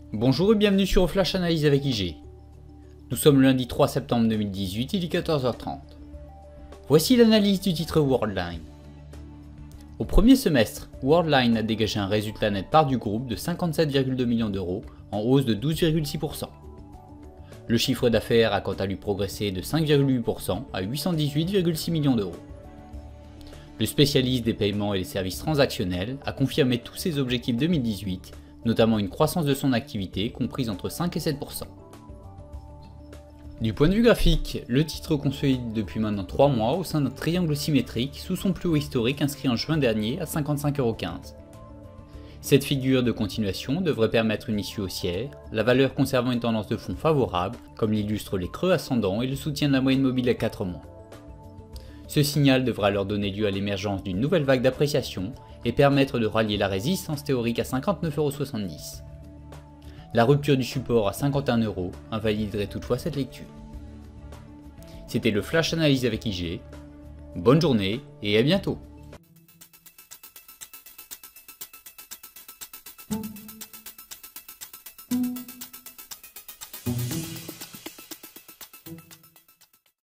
Bonjour et bienvenue sur Flash Analyse avec IG. Nous sommes le lundi 3 septembre 2018, il est 14h30. Voici l'analyse du titre Worldline. Au premier semestre, Worldline a dégagé un résultat net part du groupe de 57,2 millions d'euros, en hausse de 12,6%. Le chiffre d'affaires a quant à lui progressé de 5,8% à 818,6 millions d'euros. Le spécialiste des paiements et des services transactionnels a confirmé tous ses objectifs 2018, notamment une croissance de son activité comprise entre 5 et 7%. Du point de vue graphique, le titre consolide depuis maintenant 3 mois au sein d'un triangle symétrique sous son plus haut historique inscrit en juin dernier à 55,15 €. Cette figure de continuation devrait permettre une issue haussière, la valeur conservant une tendance de fond favorable, comme l'illustrent les creux ascendants et le soutien de la moyenne mobile à 4 mois. Ce signal devra alors donner lieu à l'émergence d'une nouvelle vague d'appréciation et permettre de rallier la résistance théorique à 59,70 €. La rupture du support à 51 € invaliderait toutefois cette lecture. C'était le Flash Analyse avec IG. Bonne journée et à bientôt.